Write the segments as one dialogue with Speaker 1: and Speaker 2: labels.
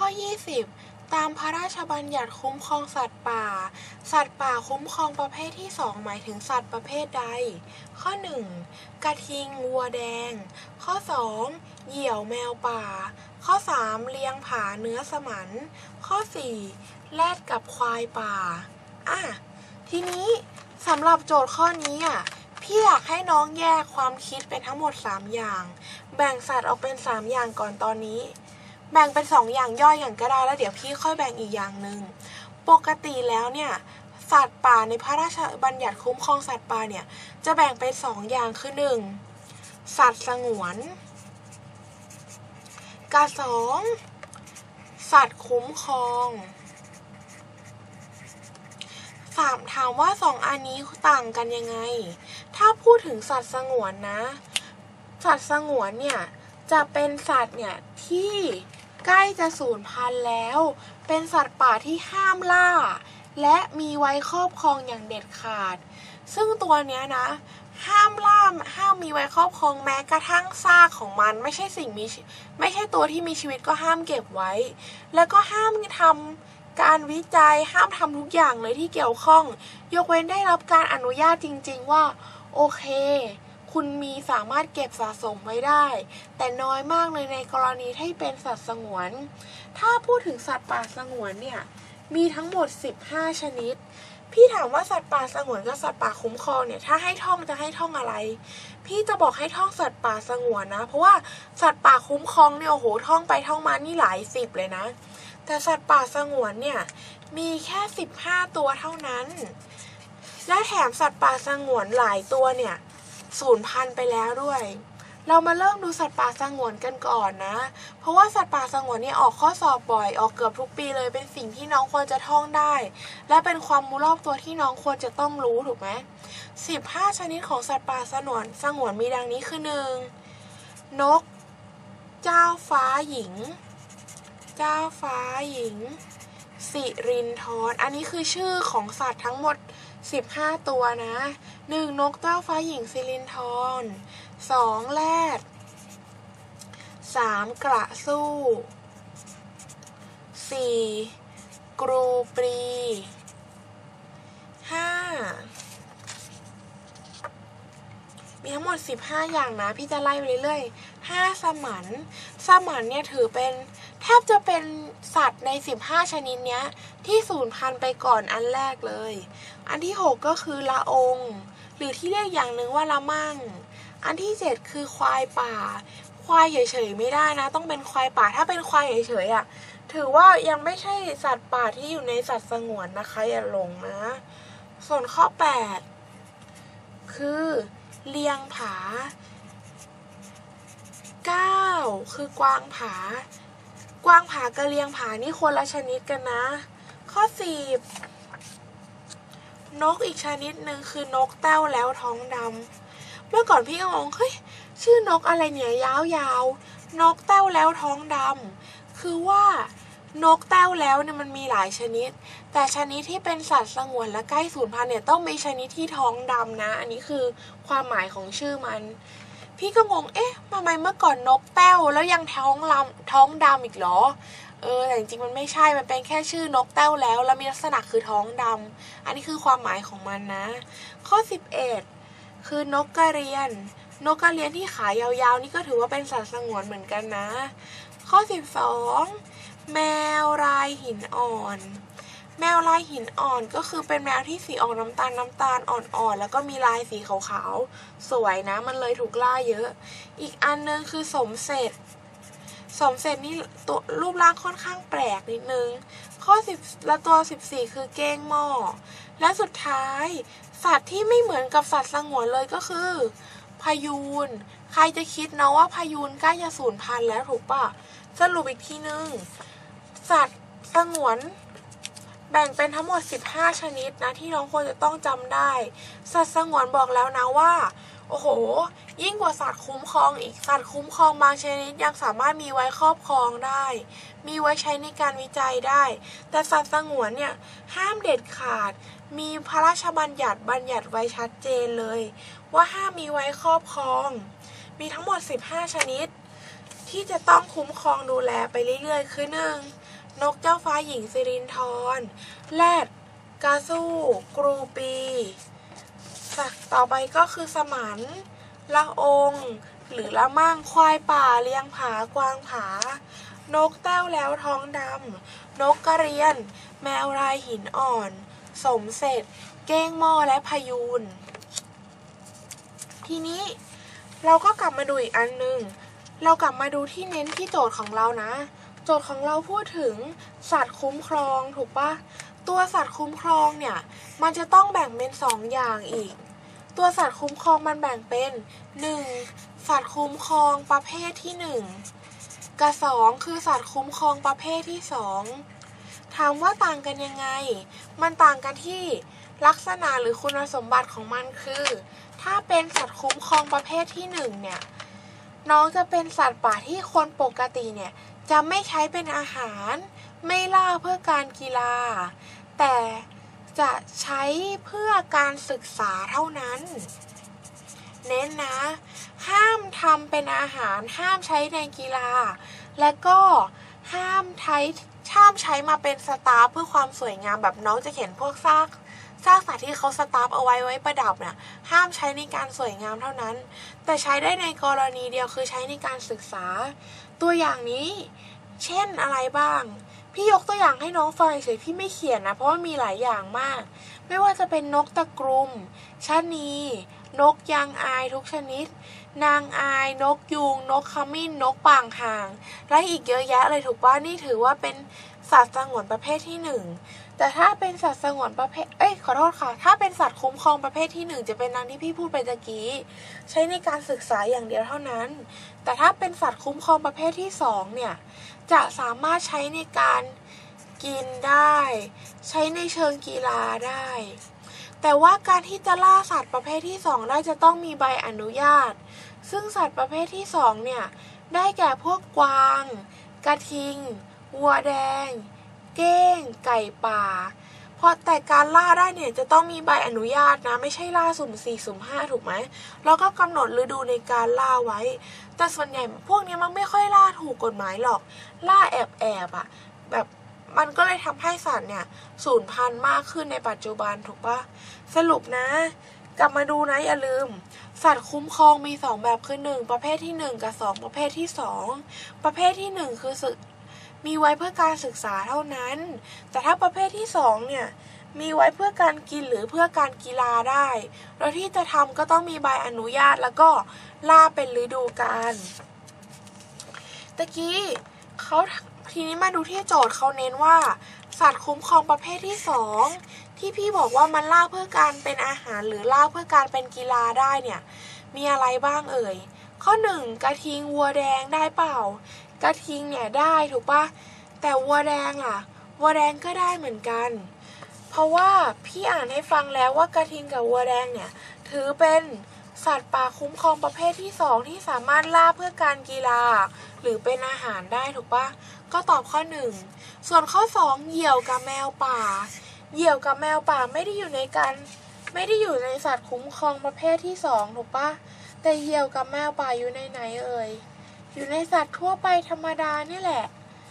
Speaker 1: 20ตามพระราชบัญญัติคุ้มครองสัตว์ป่าสัตว์ป่าคุ้มครองประเภทที่2หมายถึงสัตว์ประเภทใดข้อ1กระทิงวัวแดงข้อ2เหยี่ยวแมวป่าข้อ3เลี้ยงผาเนื้อสมันข้อ4แรดกับควายป่าทีนี้สำหรับโจทย์ข้อนี้พี่อยากให้น้องแยกความคิดเป็นทั้งหมด3อย่างแบ่งสัตว์ออกเป็น3อย่างก่อนตอนนี้แบ่งเป็น2อย่างย่อยอย่างก็ได้แล้วเดี๋ยวพี่ค่อยแบ่งอีกอย่างหนึ่งปกติแล้วเนี่ยสัตว์ป่าในพระราชบัญญัติคุ้มครองสัตว์ป่าเนี่ยจะแบ่งเป็น2อย่างคือ1สัตว์สงวนกับ2สัตว์คุ้มครองถามว่า2อันนี้ต่างกันยังไงถ้าพูดถึงสัตว์สงวนนะสัตว์สงวนเนี่ยจะเป็นสัตว์เนี่ยที่ใกล้จะสูญพันธุ์แล้วเป็นสัตว์ป่าที่ห้ามล่าและมีไว้ครอบครองอย่างเด็ดขาดซึ่งตัวเนี้ยนะห้ามล่าห้ามมีไว้ครอบครองแม้กระทั่งซากของมันไม่ใช่ตัวที่มีชีวิตก็ห้ามเก็บไว้แล้วก็ห้ามทำการวิจัยห้ามทำทุกอย่างเลยที่เกี่ยวข้องยกเว้นได้รับการอนุญาตจริงๆว่าโอเคคุณสามารถเก็บสะสมไว้ได้แต่น้อยมากเลยในกรณีที่เป็นสัตว์สงวนถ้าพูดถึงสัตว์ป่าสงวนเนี่ยมีทั้งหมด15ชนิดพี่ถามว่าสัตว์ป่าสงวนกับสัตว์ป่าคุ้มครองเนี่ยถ้าให้ท่องจะให้ท่องอะไรพี่จะบอกให้ท่องสัตว์ป่าสงวนนะเพราะว่าสัตว์ป่าคุ้มครองเนี่ยโอ้โหท่องไปท่องมานี่หลายสิบเลยนะแต่สัตว์ป่าสงวนเนี่ยมีแค่15ตัวเท่านั้นและแถมสัตว์ป่าสงวนหลายตัวเนี่ยสูญพันธุ์ไปแล้วด้วยเรามาเริ่มดูสัตว์ป่าสงวนกันก่อนนะเพราะว่าสัตว์ป่าสงวนเนี่ยออกข้อสอบบ่อยออกเกือบทุกปีเลยเป็นสิ่งที่น้องควรจะท่องได้และเป็นความรู้รอบตัวที่น้องควรจะต้องรู้ถูกไหม15ชนิดของสัตว์ป่าสงวนมีดังนี้คือ1นกเจ้าฟ้าหญิงสิรินธรอันนี้คือชื่อของสัตว์ทั้งหมด15ตัวนะ1นกเจ้าฟ้าหญิงสิรินธร2แรด3กระสู้4กรูปรี5มีทั้งหมด15อย่างนะพี่จะไล่ไปเรื่อยๆ5สมันเนี่ยถือเป็นแทบจะเป็นสัตว์ใน15ชนิดเนี้ยที่สูญพันธุ์ไปก่อนอันแรกเลยอันที่6ก็คือละองหรือที่เรียกอย่างหนึ่งว่าละมั่งอันที่7คือควายป่าควายเฉยๆไม่ได้นะต้องเป็นควายป่าถ้าเป็นควายเฉยๆถือว่ายังไม่ใช่สัตว์ป่าที่อยู่ในสัตว์สงวนนะคะอย่าหลงนะส่วนข้อ8คือเลียงผา9คือกวางผากระเลียงผานี่คนละชนิดกันนะข้อ10นกอีกชนิดหนึ่งคือนกแต้วแล้วท้องดำเมื่อก่อนพี่ก็งงเฮ้ยชื่อนกอะไรเนี่ยยาวๆนกแต้วแล้วท้องดำคือว่านกแต้วแล้วเนี่ยมันมีหลายชนิดแต่ชนิดที่เป็นสัตว์สงวนและใกล้สูญพันธุ์เนี่ยต้องมีชนิดที่ท้องดำนะอันนี้คือความหมายของชื่อมันพี่ก็งงทำไมเมื่อก่อนนกแต้วแล้วยังท้องดำอีกเหรอแต่จริงๆมันไม่ใช่มันเป็นแค่ชื่อนกแต้วแล้วมีลักษณะคือท้องดำอันนี้คือความหมายของมันนะข้อ11คือนกกระเรียนที่ขายาวๆนี่ก็ถือว่าเป็นสัตว์สงวนเหมือนกันนะข้อ12แมวลายหินอ่อนก็คือเป็นแมวที่สีออกน้ำตาลอ่อนๆแล้วก็มีลายสีขาวๆสวยนะมันเลยถูกล่าเยอะอีกอันนึงคือสมเสร็จนี่ตัวรูปร่างค่อนข้างแปลกนิดนึงข้อ10และตัว14คือเก้งหม้อและสุดท้ายสัตว์ที่ไม่เหมือนกับสัตว์สงวนเลยก็คือพยูนใครจะคิดนะว่าพยูนใกล้จะสูญพันธุ์แล้วถูกป่ะสรุปอีกทีนึงสัตว์สงวนแบ่งเป็นทั้งหมด15ชนิดนะที่น้องควรจะต้องจำได้สัตว์สงวนบอกแล้วนะว่าโอ้โหยิ่งกว่าสัตว์คุ้มครองอีกสัตว์คุ้มครองบางชนิดยังสามารถมีไว้ครอบครองได้มีไว้ใช้ในการวิจัยได้แต่สัตว์สงวนเนี่ยห้ามเด็ดขาดมีพระราชบัญญัติไว้ชัดเจนเลยว่าห้ามมีไว้ครอบครองมีทั้งหมด15ชนิดที่จะต้องคุ้มครองดูแลไปเรื่อยๆคือ1 นกเจ้าฟ้าหญิงสิรินธรแรดกาสู้กรูปีสัตว์ต่อไปก็คือสมันละองหรือละมั่งควายป่าเลี้ยงผากวางผานกแต้วแล้วท้องดำนกกระเรียนแมวลายหินอ่อนสมเสร็จเก้งหม้อและพยูนทีนี้เราก็กลับมาดูอีกอันนึงเรากลับมาดูที่เน้นที่โจทย์ของเรานะโจทย์ของเราพูดถึงสัตว์คุ้มครองถูกปะตัวสัตว์คุ้มครองเนี่ยมันจะต้องแบ่งเป็น2อย่างอีกตัวสัตว์คุ้มครองมันแบ่งเป็น1สัตว์คุ้มครองประเภทที่1กับ2คือสัตว์คุ้มครองประเภทที่2ถามว่าต่างกันยังไงมันต่างกันที่ลักษณะหรือคุณสมบัติของมันคือถ้าเป็นสัตว์คุ้มครองประเภทที่1เนี่ยน้องจะเป็นสัตว์ป่าที่คนปกติเนี่ยจะไม่ใช้เป็นอาหารไม่ล่าเพื่อการกีฬาแต่จะใช้เพื่อการศึกษาเท่านั้นเน้นนะห้ามทำเป็นอาหารห้ามใช้ในกีฬาและก็ห้ามใช้มาเป็นสตาฟเพื่อความสวยงามแบบน้องจะเขียนพวกซากสัตว์ที่เขาสตาฟเอาไว้ประดับเนี่ยห้ามใช้ในการสวยงามเท่านั้นแต่ใช้ได้ในกรณีเดียวคือใช้ในการศึกษาตัวอย่างนี้เช่นอะไรบ้างพี่ยกตัวอย่างให้น้องฟังเฉยพี่ไม่เขียนนะเพราะว่ามีหลายอย่างมากไม่ว่าจะเป็นนกตะกรุมชะนีนกยางอายทุกชนิดนางอายนกยูงนกขมิ้นนกป่างห่างและอีกเยอะแยะเลยถูกป่ะนี่ถือว่าเป็นสัตว์สงวนประเภทที่1แต่ถ้าเป็นสัตว์สงวนประเภทขอโทษค่ะถ้าเป็นสัตว์คุ้มครองประเภทที่1จะเป็นดังที่พี่พูดไปตะกี้ใช้ในการศึกษาอย่างเดียวเท่านั้นแต่ถ้าเป็นสัตว์คุ้มครองประเภทที่2เนี่ยจะสามารถใช้ในการกินได้ใช้ในเชิงกีฬาได้แต่ว่าการที่จะล่าสัตว์ประเภทที่2ได้จะต้องมีใบอนุญาตซึ่งสัตว์ประเภทที่2เนี่ยได้แก่พวกกวางกระทิงวัวแดงเก้งไก่ป่าเพราะแต่การล่าได้เนี่ยจะต้องมีใบอนุญาตนะไม่ใช่ล่าสุ่ม4สุ่ม5ถูกไหมแล้วก็กำหนดฤดูในการล่าไว้แต่ส่วนใหญ่พวกนี้มันไม่ค่อยล่าถูกกฎหมายหรอกล่าแอบอะแบบมันก็เลยทำให้สัตว์เนี่ยสูญพันธุ์มากขึ้นในปัจจุบันถูกปะสรุปนะกลับมาดูนะอย่าลืมสัตว์คุ้มครองมี2แบบคือ1ประเภทที่1กับ2ประเภทที่2ประเภทที่1คือมีไว้เพื่อการศึกษาเท่านั้นแต่ถ้าประเภทที่2เนี่ยมีไว้เพื่อการกินหรือเพื่อการกีฬาได้แล้วที่จะทำก็ต้องมีใบอนุญาตแล้วก็ล่าเป็นฤดูกาลตะกี้ทีนี้มาดูที่โจทย์เขาเน้นว่าสัตว์คุ้มครองประเภทที่2ที่พี่บอกว่ามันล่าเพื่อการเป็นอาหารหรือล่าเพื่อการเป็นกีฬาได้เนี่ยมีอะไรบ้างเอ่ยข้อ1กระทิงวัวแดงได้เปล่ากระทิงเนี่ยได้ถูกปะแต่วัวแดงล่ะวัวแดงก็ได้เหมือนกันเพราะว่าพี่อ่านให้ฟังแล้วว่ากระทิงกับวัวแดงเนี่ยถือเป็นสัตว์ป่าคุ้มครองประเภทที่2ที่สามารถล่าเพื่อการกีฬาหรือเป็นอาหารได้ถูกปะก็ตอบข้อ1ส่วนข้อ2เหยี่ยวกับแมวป่าเหยี่ยวกับแมวป่าไม่ได้อยู่ในสัตว์คุ้มครองประเภทที่2ถูกปะแต่เหยี่ยวกับแมวป่าอยู่ในไหนเอ่ยอยู่ในสัตว์ทั่วไปธรรมดานี่แหละ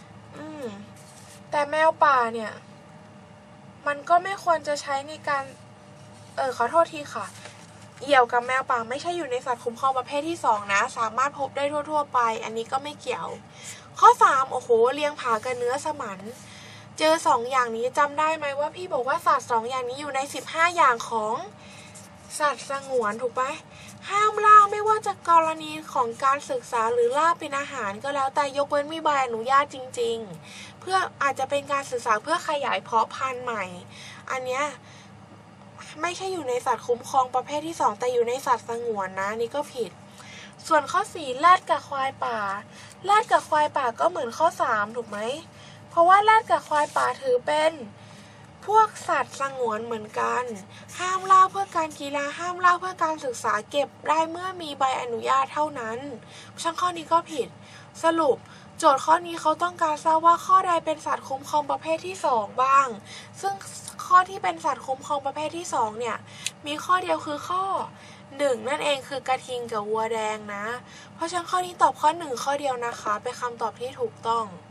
Speaker 1: แต่แมวป่าเนี่ยมันก็ไม่ควรจะใช้ในการขอโทษทีค่ะเหยี่ยวกับแมวป่าไม่ใช่อยู่ในสัตว์คุ้มครองประเภทที่2นะสามารถพบได้ทั่วไปอันนี้ก็ไม่เกี่ยวข้อ3โอ้โหเลี้ยงผากับเนื้อสมันเจอ2อย่างนี้จำได้ไหมว่าพี่บอกว่าสัตว์2อย่างนี้อยู่ใน15อย่างของสัตว์สงวนถูกไหมห้ามล่าไม่ว่าจะกรณีของการศึกษาหรือล่าเป็นอาหารก็แล้วแต่ยกเว้นมีใบอนุญาตจริงๆเพื่ออาจจะเป็นการศึกษาเพื่อขยายเพาะพันธุ์ใหม่อันเนี้ยไม่ใช่อยู่ในสัตว์คุ้มครองประเภทที่2แต่อยู่ในสัตว์สงวนนะนี่ก็ผิดส่วนข้อ4แรดกับควายป่าแรดกับควายป่าก็เหมือนข้อ3ถูกไหมเพราะว่าแรดกับควายป่าถือเป็นพวกสัตว์สงวนเหมือนกันห้ามล่าเพื่อการกีฬาห้ามล่าเพื่อการศึกษาเก็บได้เมื่อมีใบอนุญาตเท่านั้นช่างข้อนี้ก็ผิดสรุปโจทย์ข้อนี้เขาต้องการทราบว่าข้อใดเป็นสัตว์คุ้มครองประเภทที่2บ้างซึ่งข้อที่เป็นสัตว์คุ้มครองประเภทที่2เนี่ยมีข้อเดียวคือข้อ1นั่นเองคือกระทิงกับวัวแดงนะเพราะฉะนั้นข้อนี้ตอบข้อ1ข้อเดียวนะคะเป็นคำตอบที่ถูกต้อง